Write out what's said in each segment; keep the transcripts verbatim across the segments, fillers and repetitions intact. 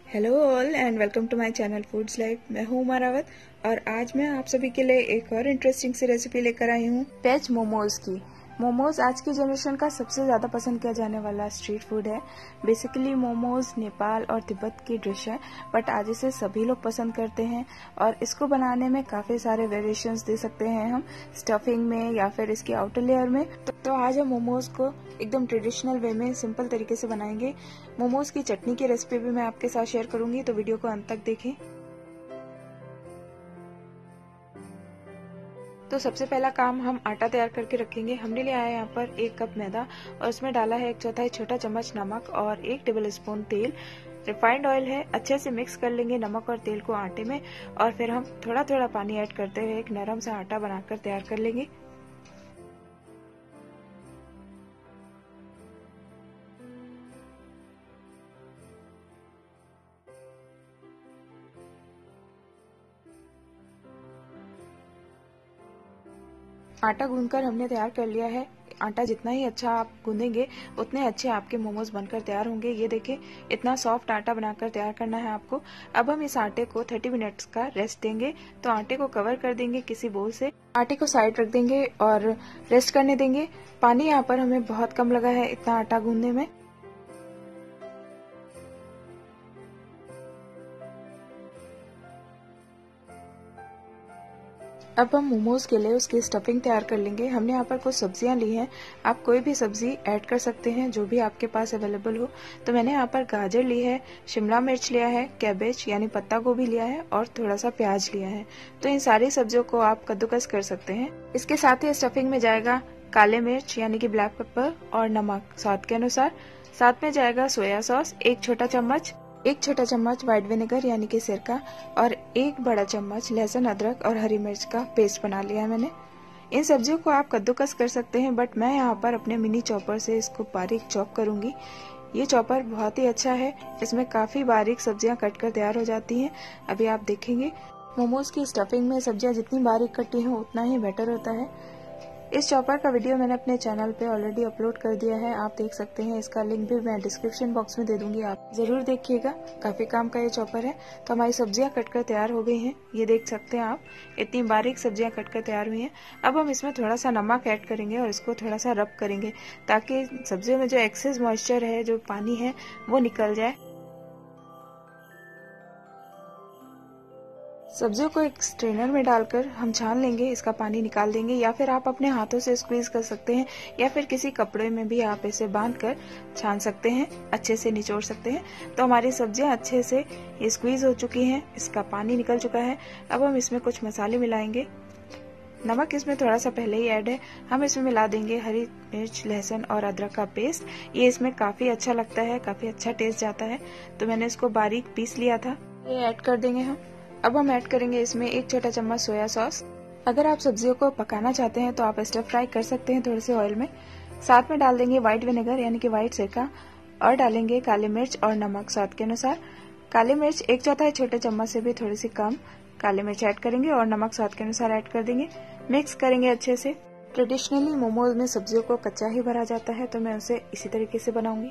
Hello all and welcome to my channel foods life. मैं हूँ मारावत और आज मैं आप सभी के लिए एक और इंटरेस्टिंग सी रेसिपी लेकर आई हूँ वेज मोमोज की। मोमोज आज की जनरेशन का सबसे ज्यादा पसंद किया जाने वाला स्ट्रीट फूड है। बेसिकली मोमोज नेपाल और तिब्बत की डिश है, बट आज इसे सभी लोग पसंद करते हैं और इसको बनाने में काफी सारे वेरिएशंस दे सकते हैं हम, स्टफिंग में या फिर इसकी आउटर लेयर में। तो, तो आज हम मोमोज को एकदम ट्रेडिशनल वे में सिंपल तरीके से बनाएंगे। मोमोज की चटनी की रेसिपी भी मैं आपके साथ शेयर करूंगी, तो वीडियो को अंत तक देखें। तो सबसे पहला काम हम आटा तैयार करके रखेंगे। हमने लिया है यहाँ पर एक कप मैदा और उसमें डाला है एक चौथाई छोटा चम्मच नमक और एक टेबल स्पून तेल। रिफाइंड ऑयल है, अच्छे से मिक्स कर लेंगे नमक और तेल को आटे में और फिर हम थोड़ा थोड़ा पानी ऐड करते हुए एक नरम सा आटा बनाकर तैयार कर लेंगे। आटा गूंदकर हमने तैयार कर लिया है। आटा जितना ही अच्छा आप गूंदेंगे उतने अच्छे आपके मोमोज बनकर तैयार होंगे। ये देखिए, इतना सॉफ्ट आटा बनाकर तैयार करना है आपको। अब हम इस आटे को तीस मिनट्स का रेस्ट देंगे। तो आटे को कवर कर देंगे किसी बोल से, आटे को साइड रख देंगे और रेस्ट करने देंगे। पानी यहाँ पर हमें बहुत कम लगा है इतना आटा गूंदने में। अब हम मोमोज के लिए उसकी स्टफिंग तैयार कर लेंगे। हमने यहाँ पर कुछ सब्जियां ली हैं, आप कोई भी सब्जी ऐड कर सकते हैं जो भी आपके पास अवेलेबल हो। तो मैंने यहाँ पर गाजर ली है, शिमला मिर्च लिया है, कैबेज यानी पत्ता गोभी लिया है और थोड़ा सा प्याज लिया है। तो इन सारी सब्जियों को आप कद्दूकस कर सकते हैं। इसके साथ ही स्टफिंग में जाएगा काले मिर्च यानी कि ब्लैक पेपर और नमक स्वाद के अनुसार। साथ में जाएगा सोया सॉस एक छोटा चम्मच, एक छोटा चम्मच व्हाइट विनेगर यानी कि सिरका और एक बड़ा चम्मच लहसुन अदरक और हरी मिर्च का पेस्ट बना लिया है मैंने। इन सब्जियों को आप कद्दूकस कर सकते हैं, बट मैं यहाँ पर अपने मिनी चॉपर से इसको बारीक चॉप करूंगी। ये चॉपर बहुत ही अच्छा है, इसमें काफी बारीक सब्जियां कटकर तैयार हो जाती हैं। अभी आप देखेंगे मोमोज की स्टफिंग में सब्जियां जितनी बारीक कटी हो उतना ही बेटर होता है। इस चॉपर का वीडियो मैंने अपने चैनल पे ऑलरेडी अपलोड कर दिया है, आप देख सकते हैं। इसका लिंक भी मैं डिस्क्रिप्शन बॉक्स में दे दूंगी, आप जरूर देखिएगा। काफी काम का ये चॉपर है। तो हमारी सब्जियां कटकर तैयार हो गई हैं, ये देख सकते हैं आप, इतनी बारीक सब्जियां कटकर तैयार हुई हैं। अब हम इसमें थोड़ा सा नमक ऐड करेंगे और इसको थोड़ा सा रब करेंगे ताकि सब्जियों में जो एक्सेस मॉइस्चर है, जो पानी है, वो निकल जाए। सब्जियों को एक स्ट्रेनर में डालकर हम छान लेंगे, इसका पानी निकाल देंगे, या फिर आप अपने हाथों से स्क्वीज कर सकते हैं या फिर किसी कपड़े में भी आप इसे बांधकर छान सकते हैं, अच्छे से निचोड़ सकते हैं। तो हमारी सब्जियां अच्छे से ये स्क्वीज हो चुकी हैं, इसका पानी निकल चुका है। अब हम इसमें कुछ मसाले मिलाएंगे। नमक इसमें थोड़ा सा पहले ही ऐड है। हम इसमें मिला देंगे हरी मिर्च, लहसुन और अदरक का पेस्ट। ये इसमें काफी अच्छा लगता है, काफी अच्छा टेस्ट जाता है। तो मैंने इसको बारीक पीस लिया था, ये ऐड कर देंगे हम। अब हम ऐड करेंगे इसमें एक छोटा चम्मच सोया सॉस। अगर आप सब्जियों को पकाना चाहते हैं तो आप स्टर फ्राई कर सकते हैं थोड़े से ऑयल में। साथ में डाल देंगे व्हाइट विनेगर यानी कि व्हाइट सिरका और डालेंगे काली मिर्च और नमक स्वाद के अनुसार। काली मिर्च एक चौथाई छोटे चम्मच से भी थोड़ी सी कम काली मिर्च ऐड करेंगे और नमक स्वाद के अनुसार ऐड कर देंगे। मिक्स करेंगे अच्छे से। ट्रेडिशनली मोमोज में सब्जियों को कच्चा ही भरा जाता है, तो मैं उसे इसी तरीके से बनाऊंगी।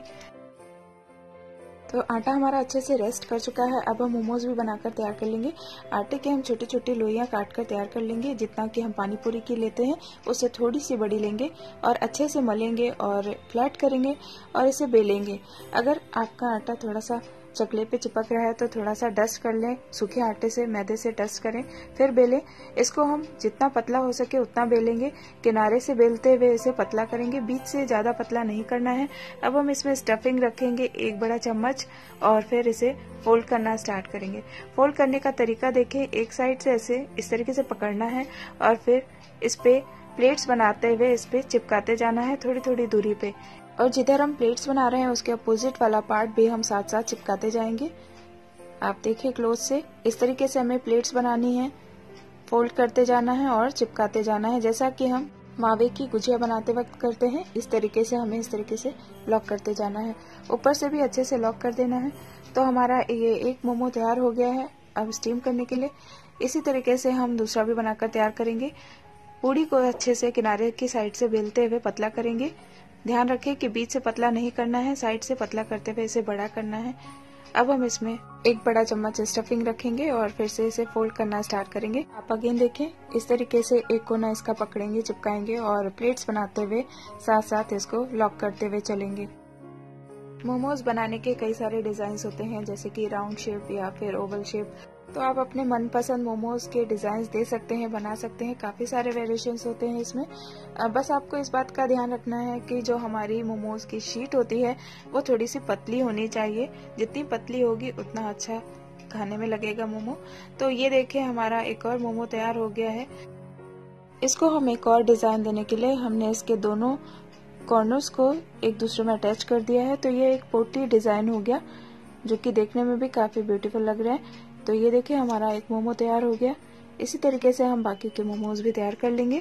तो आटा हमारा अच्छे से रेस्ट कर चुका है। अब हम मोमोज भी बनाकर तैयार कर लेंगे। आटे के हम छोटी छोटी लोइयां काट कर तैयार कर लेंगे, जितना कि हम पानी पूरी की लेते हैं उससे थोड़ी सी बड़ी लेंगे और अच्छे से मलेंगे और फ्लैट करेंगे और इसे बेलेंगे। अगर आपका आटा थोड़ा सा चकले पे चिपक रहा है तो थोड़ा सा डस्ट कर लें, सूखे आटे से, मैदे से डस्ट करें, फिर बेलें। इसको हम जितना पतला हो सके उतना बेलेंगे। किनारे से बेलते हुए इसे पतला करेंगे, बीच से ज्यादा पतला नहीं करना है। अब हम इसमें स्टफिंग रखेंगे एक बड़ा चम्मच और फिर इसे फोल्ड करना स्टार्ट करेंगे। फोल्ड करने का तरीका देखें, एक साइड से ऐसे इस तरीके से पकड़ना है और फिर इस पे प्लेट्स बनाते हुए इस पे चिपकाते जाना है थोड़ी थोड़ी दूरी पे। और जिधर हम प्लेट्स बना रहे हैं उसके अपोजिट वाला पार्ट भी हम साथ साथ चिपकाते जाएंगे। आप देखिए क्लोज से, इस तरीके से हमें प्लेट्स बनानी है, फोल्ड करते जाना है और चिपकाते जाना है, जैसा कि हम मावे की गुजिया बनाते वक्त करते हैं। इस तरीके से हमें इस तरीके से लॉक करते जाना है, ऊपर से भी अच्छे से लॉक कर देना है। तो हमारा ये एक मोमो तैयार हो गया है अब स्टीम करने के लिए। इसी तरीके से हम दूसरा भी बनाकर तैयार करेंगे। पूड़ी को अच्छे से किनारे की साइड से बेलते हुए पतला करेंगे। ध्यान रखें कि बीच से पतला नहीं करना है, साइड से पतला करते हुए इसे बड़ा करना है। अब हम इसमें एक बड़ा चम्मच स्टफिंग रखेंगे और फिर से इसे फोल्ड करना स्टार्ट करेंगे। आप अगेन देखें, इस तरीके से एक कोना इसका पकड़ेंगे, चिपकाएंगे और प्लेट्स बनाते हुए साथ साथ इसको लॉक करते हुए चलेंगे। मोमोज बनाने के कई सारे डिजाइन होते हैं, जैसे कि राउंड शेप या फिर ओवल शेप। तो आप अपने मनपसंद मोमोज के डिजाइन दे सकते हैं, बना सकते हैं। काफी सारे वेरिएशंस होते हैं इसमें। बस आपको इस बात का ध्यान रखना है कि जो हमारी मोमोज की शीट होती है वो थोड़ी सी पतली होनी चाहिए। जितनी पतली होगी उतना अच्छा खाने में लगेगा मोमो। तो ये देखिए, हमारा एक और मोमो तैयार हो गया है। इसको हम एक और डिजाइन देने के लिए हमने इसके दोनों कॉर्नर्स को एक दूसरे में अटैच कर दिया है। तो ये एक पोटली डिजाइन हो गया, जो कि देखने में भी काफी ब्यूटीफुल लग रहा है। तो ये देखिए, हमारा एक मोमो तैयार हो गया। इसी तरीके से हम बाकी के मोमोज भी तैयार कर लेंगे।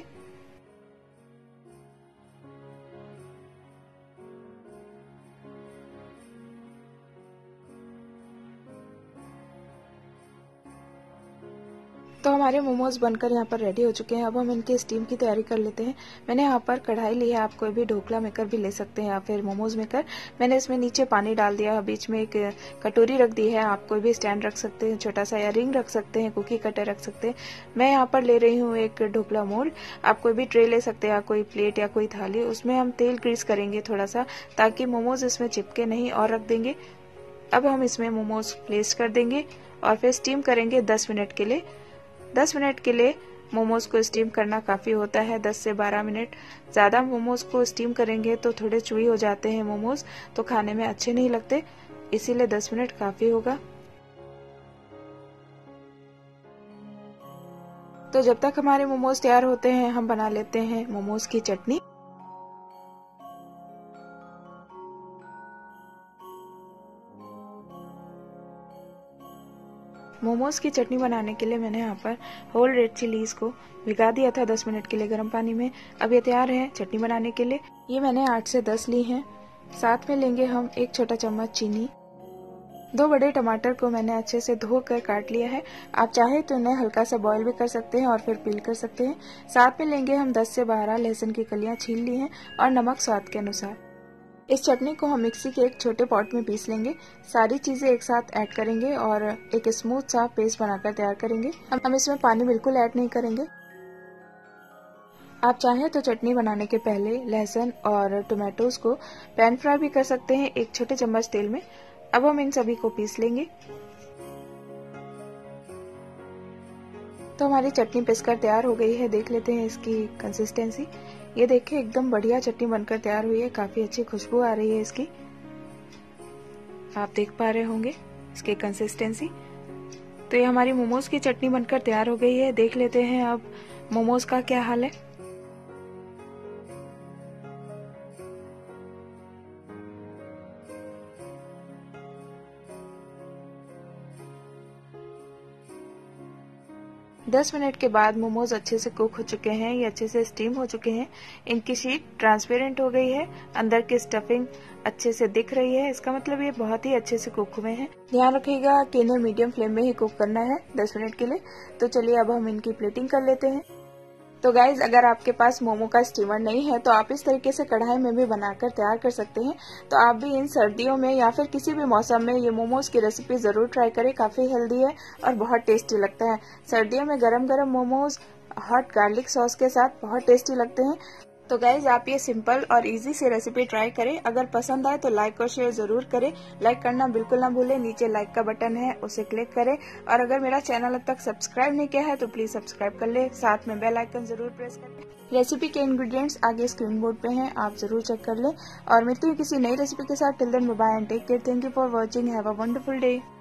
तो हमारे मोमोज बनकर यहाँ पर रेडी हो चुके हैं। अब हम इनके स्टीम की तैयारी कर लेते हैं। मैंने यहाँ पर कढ़ाई ली है, आप कोई भी ढोकला मेकर भी ले सकते हैं या फिर मोमोज मेकर। मैंने इसमें नीचे पानी डाल दिया, बीच में एक कटोरी रख दी है। आप कोई भी स्टैंड रख सकते हैं, छोटा सा या रिंग रख सकते हैं, कुकी कटर रख सकते हैं। मैं यहाँ पर ले रही हूँ एक ढोकला मोल्ड। आप कोई भी ट्रे ले सकते हैं या कोई प्लेट या कोई थाली। उसमें हम तेल ग्रीस करेंगे थोड़ा सा, ताकि मोमोज इसमें चिपके नहीं, और रख देंगे। अब हम इसमें मोमोज प्लेस कर देंगे और फिर स्टीम करेंगे दस मिनट के लिए। दस मिनट के लिए मोमोज को स्टीम करना काफी होता है, दस से बारह मिनट। ज्यादा मोमोज को स्टीम करेंगे तो थोड़े चुई हो जाते हैं मोमोज, तो खाने में अच्छे नहीं लगते, इसीलिए दस मिनट काफी होगा। तो जब तक हमारे मोमोज तैयार होते हैं, हम बना लेते हैं मोमोज की चटनी। मोमोज की चटनी बनाने के लिए मैंने यहाँ पर होल रेड चिलीज को भिगा दिया था दस मिनट के लिए गर्म पानी में। अब ये तैयार है चटनी बनाने के लिए। ये मैंने आठ से दस ली हैं। साथ में लेंगे हम एक छोटा चम्मच चीनी। दो बड़े टमाटर को मैंने अच्छे से धोकर काट लिया है। आप चाहे तो इन्हें हल्का सा बॉईल भी कर सकते हैं और फिर पील कर सकते हैं। साथ में लेंगे हम दस से बारह लहसुन की कलियां छील ली हैं और नमक स्वाद के अनुसार। इस चटनी को हम मिक्सी के एक छोटे पॉट में पीस लेंगे। सारी चीजें एक साथ ऐड करेंगे और एक स्मूथ सा पेस्ट बनाकर तैयार करेंगे। हम इसमें पानी बिल्कुल ऐड नहीं करेंगे। आप चाहें तो चटनी बनाने के पहले लहसुन और टोमेटोज को पैन फ्राई भी कर सकते हैं एक छोटे चम्मच तेल में। अब हम इन सभी को पीस लेंगे। तो हमारी चटनी पिसकर तैयार हो गई है। देख लेते हैं इसकी कंसिस्टेंसी। ये देखिए, एकदम बढ़िया चटनी बनकर तैयार हुई है। काफी अच्छी खुशबू आ रही है इसकी, आप देख पा रहे होंगे इसकी कंसिस्टेंसी। तो ये हमारी मोमोज की चटनी बनकर तैयार हो गई है। देख लेते हैं अब मोमोज का क्या हाल है। दस मिनट के बाद मोमोज अच्छे से कुक हो चुके हैं, ये अच्छे से स्टीम हो चुके हैं। इनकी शीट ट्रांसपेरेंट हो गई है, अंदर की स्टफिंग अच्छे से दिख रही है। इसका मतलब ये बहुत ही अच्छे से कुक हुए हैं। ध्यान रखिएगा कि इन्हें मीडियम फ्लेम में ही कुक करना है दस मिनट के लिए। तो चलिए अब हम इनकी प्लेटिंग कर लेते हैं। तो गाइज, अगर आपके पास मोमो का स्टीमर नहीं है तो आप इस तरीके से कढ़ाई में भी बनाकर तैयार कर सकते हैं। तो आप भी इन सर्दियों में या फिर किसी भी मौसम में ये मोमोज की रेसिपी जरूर ट्राई करें। काफी हेल्दी है और बहुत टेस्टी लगता है। सर्दियों में गरम गरम मोमोज हॉट गार्लिक सॉस के साथ बहुत टेस्टी लगते हैं। तो गाइज, आप ये सिंपल और इजी से रेसिपी ट्राई करें। अगर पसंद आए तो लाइक और शेयर जरूर करें। लाइक करना बिल्कुल ना भूलें, नीचे लाइक का बटन है उसे क्लिक करें। और अगर मेरा चैनल अब तक सब्सक्राइब नहीं किया है तो प्लीज सब्सक्राइब कर ले, साथ में बेल आइकन जरूर प्रेस कर लें। रेसिपी के इंग्रेडिएंट्स आगे स्क्रीन बोर्ड पे हैं, आप जरूर चेक कर लें। और मिलती हूँ किसी नई रेसिपी के साथ। Till then bye and take care. Thank you for watching. Have a wonderful day.